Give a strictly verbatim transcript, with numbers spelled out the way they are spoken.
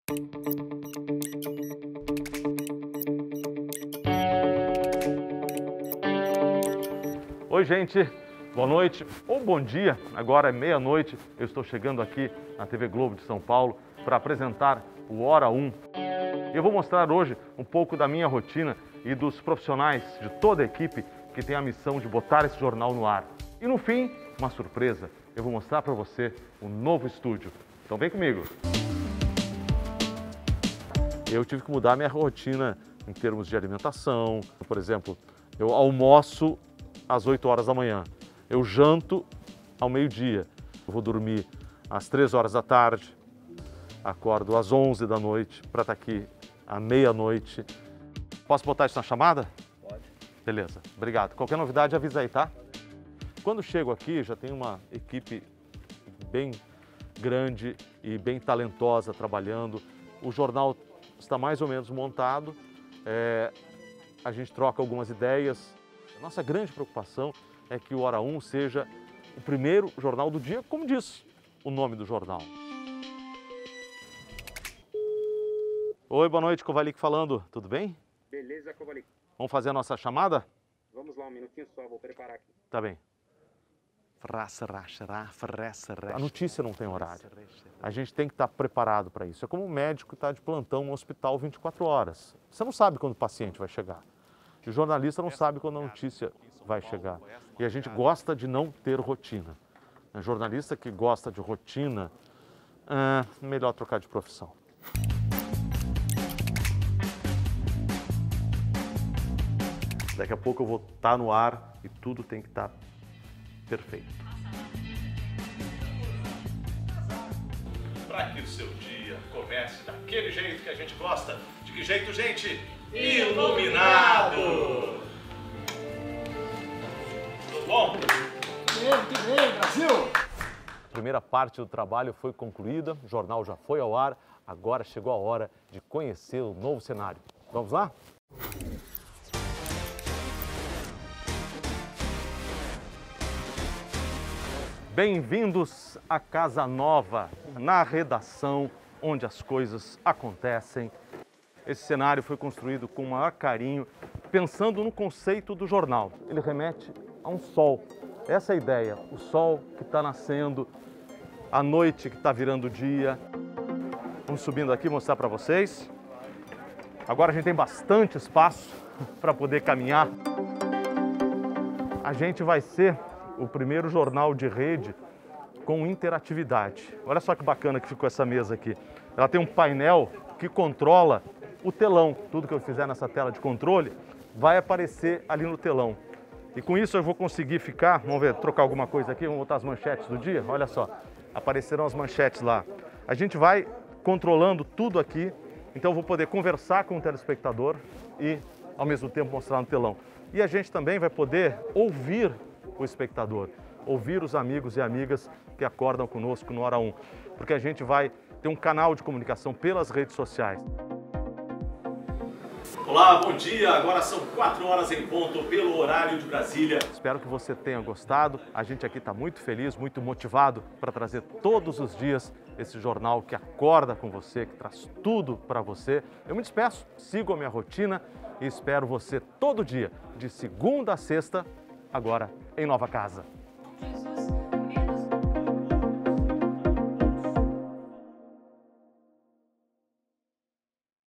Oi, gente, boa noite ou bom dia. Agora é meia-noite, eu estou chegando aqui na T V Globo de São Paulo para apresentar o Hora um. Eu vou mostrar hoje um pouco da minha rotina e dos profissionais de toda a equipe que tem a missão de botar esse jornal no ar. E no fim, uma surpresa, eu vou mostrar para você um novo estúdio. Então vem comigo. Eu tive que mudar minha rotina em termos de alimentação. Por exemplo, eu almoço às oito horas da manhã. Eu janto ao meio-dia. Eu vou dormir às três horas da tarde. Acordo às onze da noite para estar aqui à meia-noite. Posso botar isso na chamada? Pode. Beleza, obrigado. Qualquer novidade avisa aí, tá? Quando chego aqui, já tem uma equipe bem grande e bem talentosa trabalhando. O jornal está mais ou menos montado. É, a gente troca algumas ideias. Nossa grande preocupação é que o Hora um seja o primeiro jornal do dia, como diz o nome do jornal. Oi, boa noite, Kovalik falando. Tudo bem? Beleza, Kovalik. Vamos fazer a nossa chamada? Vamos lá, um minutinho só, vou preparar aqui. Tá bem. A notícia não tem horário. A gente tem que estar preparado para isso. É como um médico que está de plantão no hospital vinte e quatro horas. Você não sabe quando o paciente vai chegar. E o jornalista não sabe quando a notícia vai chegar. E a gente gosta de não ter rotina. Um jornalista que gosta de rotina, é melhor trocar de profissão. Daqui a pouco eu vou estar no ar e tudo tem que estar perfeito. Para que o seu dia comece daquele jeito que a gente gosta. De que jeito, gente? Iluminado! Tudo bom? Bem, que bem, Brasil! A primeira parte do trabalho foi concluída, o jornal já foi ao ar, agora chegou a hora de conhecer o novo cenário. Vamos lá? Bem-vindos à Casa Nova, na redação onde as coisas acontecem. Esse cenário foi construído com o maior carinho, pensando no conceito do jornal. Ele remete a um sol. Essa é a ideia, o sol que está nascendo, a noite que está virando dia. Vamos subindo aqui mostrar para vocês. Agora a gente tem bastante espaço para poder caminhar. A gente vai ser o primeiro jornal de rede com interatividade. Olha só que bacana que ficou essa mesa aqui. Ela tem um painel que controla o telão. Tudo que eu fizer nessa tela de controle vai aparecer ali no telão. E com isso eu vou conseguir ficar, vamos ver, trocar alguma coisa aqui, vamos botar as manchetes do dia, olha só. Aparecerão as manchetes lá. A gente vai controlando tudo aqui, então eu vou poder conversar com o telespectador e ao mesmo tempo mostrar no telão. E a gente também vai poder ouvir o espectador, ouvir os amigos e amigas que acordam conosco no Hora um, porque a gente vai ter um canal de comunicação pelas redes sociais. Olá, bom dia! Agora são quatro horas em ponto pelo horário de Brasília. Espero que você tenha gostado. A gente aqui está muito feliz, muito motivado para trazer todos os dias esse jornal que acorda com você, que traz tudo para você. Eu me despeço, sigo a minha rotina e espero você todo dia, de segunda a sexta, agora em nova casa.